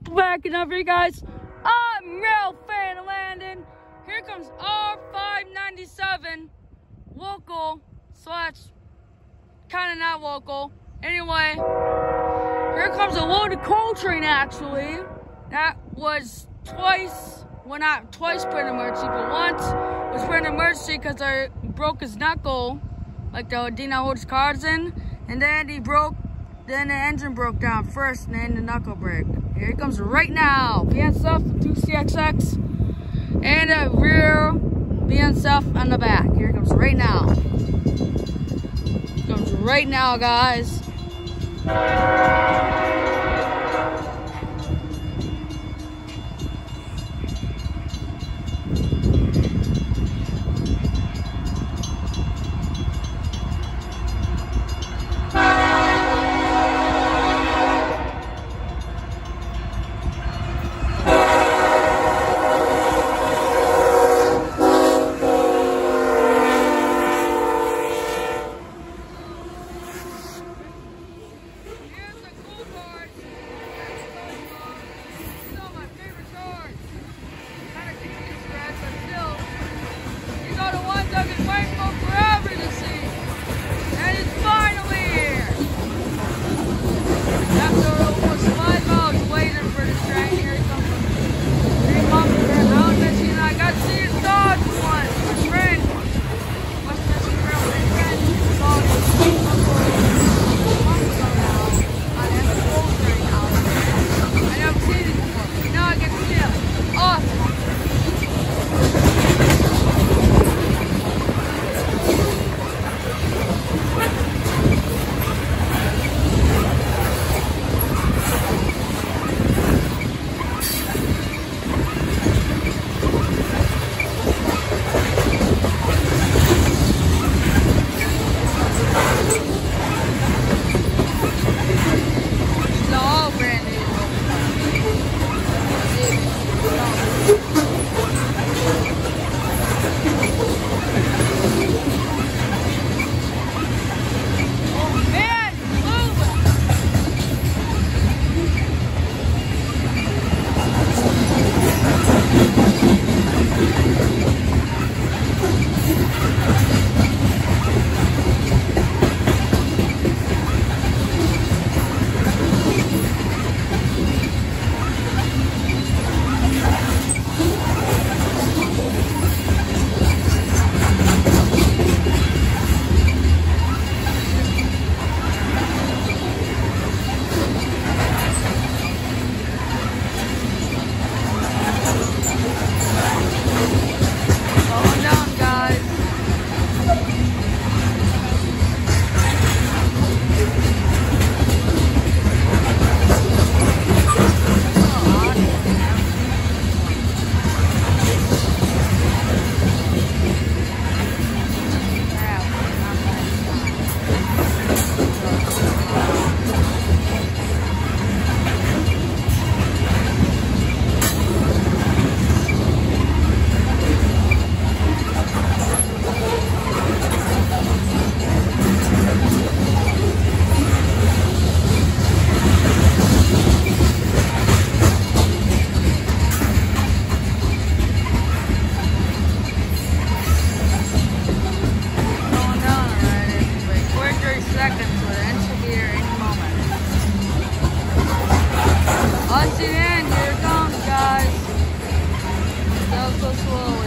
backing up for you guys. I'm real fan of Landon. Here comes R597, local slash kind of not local. Anyway, here comes a loaded coal train. Actually, that was twice. Well, not twice put in emergency, but once was put in emergency because I broke his knuckle, like the Dino holds cards in, and then then the engine broke down first, and then the knuckle break. Here he comes right now. BNSF 2CXX and a rear BNSF on the back. Here he comes right now. Comes right now, guys. Here it comes, guys. That was so slow.